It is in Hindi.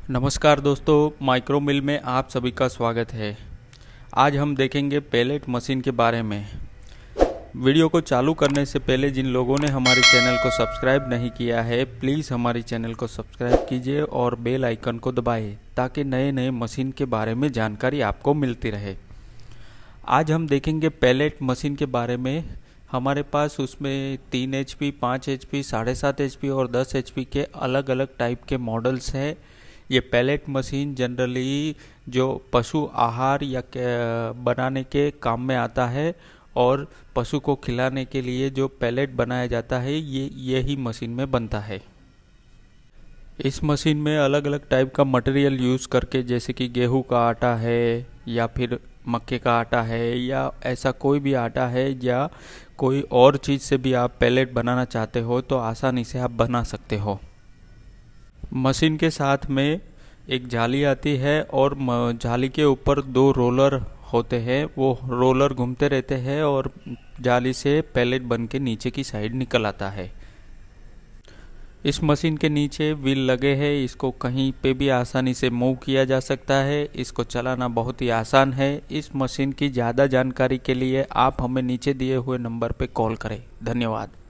नमस्कार दोस्तों, माइक्रो मिल में आप सभी का स्वागत है। आज हम देखेंगे पेलेट मशीन के बारे में। वीडियो को चालू करने से पहले जिन लोगों ने हमारे चैनल को सब्सक्राइब नहीं किया है, प्लीज़ हमारे चैनल को सब्सक्राइब कीजिए और बेल आइकन को दबाएं ताकि नए नए मशीन के बारे में जानकारी आपको मिलती रहे। आज हम देखेंगे पेलेट मशीन के बारे में। हमारे पास उसमें 3 HP, 5 HP, 7.5 HP और 10 HP के अलग अलग टाइप के मॉडल्स हैं। ये पैलेट मशीन जनरली जो पशु आहार या बनाने के काम में आता है और पशु को खिलाने के लिए जो पैलेट बनाया जाता है यही मशीन में बनता है। इस मशीन में अलग अलग टाइप का मटेरियल यूज़ करके, जैसे कि गेहूं का आटा है या फिर मक्के का आटा है या ऐसा कोई भी आटा है या कोई और चीज़ से भी आप पैलेट बनाना चाहते हो तो आसानी से आप बना सकते हो। मशीन के साथ में एक जाली आती है और जाली के ऊपर 2 रोलर होते हैं। वो रोलर घूमते रहते हैं और जाली से पैलेट बन के नीचे की साइड निकल आता है। इस मशीन के नीचे व्हील लगे हैं। इसको कहीं पे भी आसानी से मूव किया जा सकता है। इसको चलाना बहुत ही आसान है। इस मशीन की ज़्यादा जानकारी के लिए आप हमें नीचे दिए हुए नंबर पे कॉल करें। धन्यवाद।